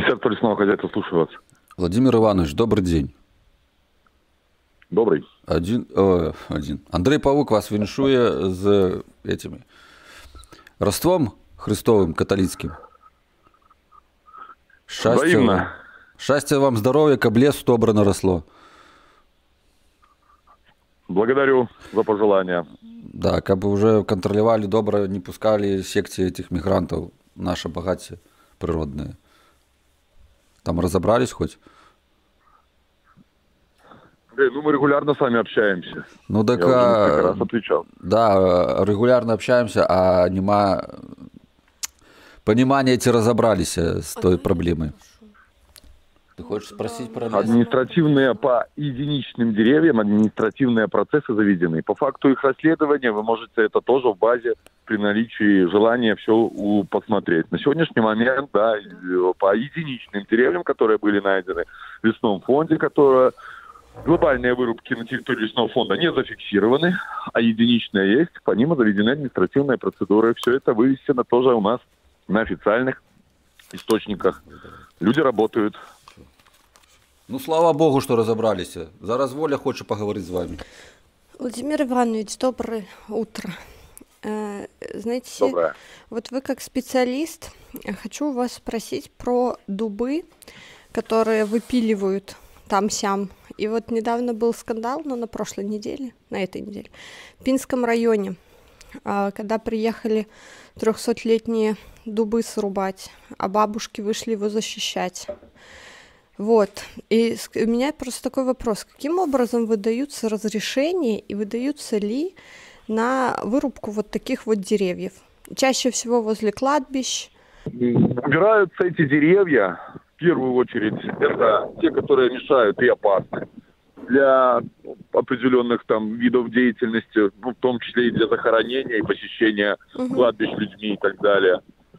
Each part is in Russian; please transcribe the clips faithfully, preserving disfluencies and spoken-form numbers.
Министерство лесного хозяйства, слушаю вас. Владимир Иванович, добрый день. Добрый. Один, э, один. Андрей Павук вас віншує з этими Рождеством Христовим католицьким. Щастя вам. Щастя вам, здоров'я, каб лесу добре наросло. Благодарю за пожелания. Да, каб уже контролировали добре, не пускали секции этих мигрантов, наше богатство природное. Там разобрались хоть? Андрей, ну мы регулярно с вами общаемся. Ну так, Я уже несколько раз отвечал. Да, регулярно общаемся, а нема понимания, эти разобрались с той проблемой. Ты хочешь спросить про лес? Административные по единичным деревьям, административные процессы заведены. По факту их расследования вы можете это тоже в базе при наличии желания все посмотреть. На сегодняшний момент, да, по единичным деревьям, которые были найдены в лесном фонде, которые глобальные вырубки на территории лесного фонда не зафиксированы, а единичные есть, по ним заведены административные процедуры. Все это вывесено тоже у нас на официальных источниках. Люди работают. Ну, слава Богу, что разобрались. Зараз Воля хочет поговорить с вами. Владимир Иванович, доброе утро. Знаете, Доброе. Вот вы как специалист, хочу вас спросить про дубы, которые выпиливают там-сям. И вот недавно был скандал, но на прошлой неделе, на этой неделе, в Пинском районе, когда приехали трехсотлетние дубы срубать, а бабушки вышли его защищать. Вот. И у меня просто такой вопрос. Каким образом выдаются разрешения и выдаются ли на вырубку вот таких вот деревьев? Чаще всего возле кладбищ. Убираются эти деревья, в первую очередь, это те, которые мешают и опасны для определенных там видов деятельности, ну, в том числе и для захоронения, и посещения угу. кладбищ людьми и так далее.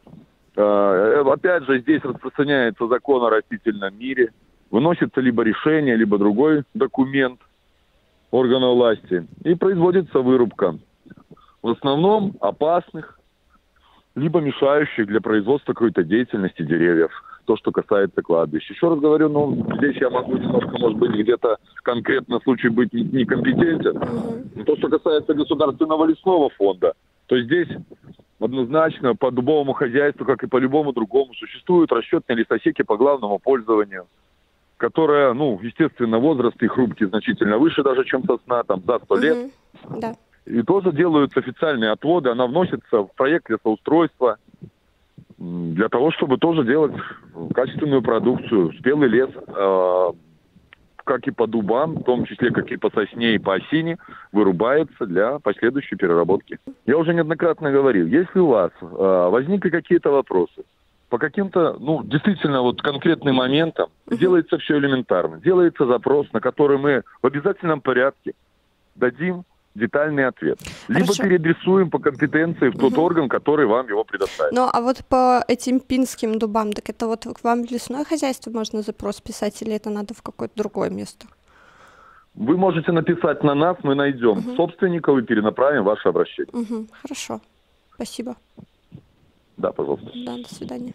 Опять же, здесь распространяется закон о растительном мире, выносится либо решение, либо другой документ органа власти, и производится вырубка. В основном опасных, либо мешающих для производства какой-то деятельности деревьев. То, что касается кладбищ. Еще раз говорю, ну, здесь я могу немножко, может быть, где-то конкретно случай быть некомпетентен. Но то, что касается государственного лесного фонда, то здесь однозначно по дубовому хозяйству, как и по любому другому, существуют расчетные лесосеки по главному пользованию, которые, ну, естественно, возраст их рубки значительно выше даже, чем сосна, там, за сто лет. Mm-hmm. Да. И тоже делаются официальные отводы, она вносится в проект лесоустройства для того, чтобы тоже делать качественную продукцию. Спелый лес, э, как и по дубам, в том числе, как и по сосне и по осине, вырубается для последующей переработки. Я уже неоднократно говорил, если у вас э, возникли какие-то вопросы, по каким-то, ну, действительно, вот конкретным моментам, uh-huh. делается все элементарно. Делается запрос, на который мы в обязательном порядке дадим детальный ответ. Либо Хорошо. переадресуем по компетенции в тот угу. орган, который вам его предоставит. Ну, а вот по этим пинским дубам, так это вот к вам в лесное хозяйство можно запрос писать, или это надо в какое-то другое место? Вы можете написать на нас, мы найдем угу. собственников и перенаправим ваше обращение. Угу. Хорошо. Спасибо. Да, пожалуйста. Да, до свидания.